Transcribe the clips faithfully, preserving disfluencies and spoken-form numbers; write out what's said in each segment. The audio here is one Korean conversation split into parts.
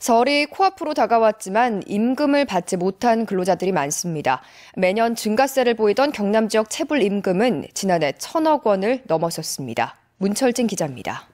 설이 코앞으로 다가왔지만 임금을 받지 못한 근로자들이 많습니다. 매년 증가세를 보이던 경남 지역 체불 임금은 지난해 천억 원을 넘어섰습니다. 문철진 기자입니다.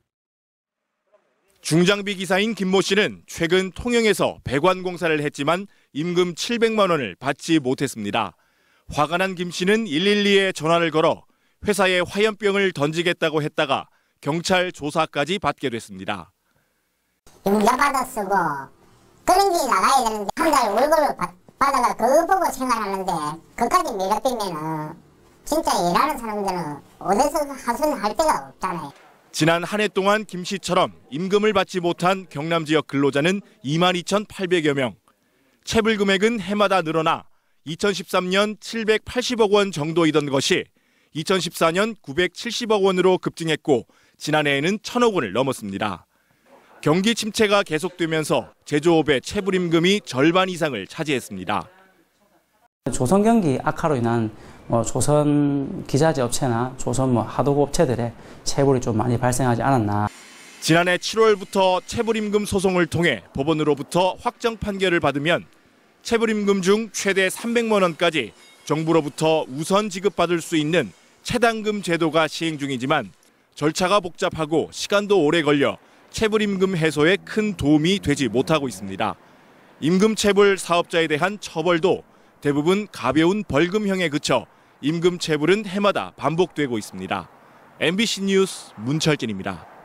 중장비 기사인 김모 씨는 최근 통영에서 배관 공사를 했지만 임금 칠백만 원을 받지 못했습니다. 화가 난 김 씨는 일일이에 전화를 걸어 회사에 화염병을 던지겠다고 했다가 경찰 조사까지 받게 됐습니다. 임자 받아 쓰고 그런 게 나가야 되는데 한 달 월급을 받, 받아가 그거 보고 생활하는데 그까지 밀어뛰면은 진짜 일하는 사람들은 어디서 하소연할 데가 없잖아요. 지난 한 해 동안 김 씨처럼 임금을 받지 못한 경남 지역 근로자는 이만 이천팔백여 명. 체불 금액은 해마다 늘어나 이천십삼 년 칠백팔십억 원 정도이던 것이 이천십사 년 구백칠십억 원으로 급증했고 지난해에는 천억 원을 넘었습니다. 경기 침체가 계속되면서 제조업의 체불 임금이 절반 이상을 차지했습니다. 조선 경기 악화로 인한 뭐 조선 기자재 업체나 조선 뭐 하도급 업체들의 체불이 좀 많이 발생하지 않았나. 지난해 칠월부터 체불 임금 소송을 통해 법원으로부터 확정 판결을 받으면 체불 임금 중 최대 삼백만 원까지 정부로부터 우선 지급받을 수 있는 체당금 제도가 시행 중이지만 절차가 복잡하고 시간도 오래 걸려 체불 임금 해소에 큰 도움이 되지 못하고 있습니다. 임금 체불 사업자에 대한 처벌도 대부분 가벼운 벌금형에 그쳐 임금 체불은 해마다 반복되고 있습니다. 엠비씨 뉴스 문철진입니다.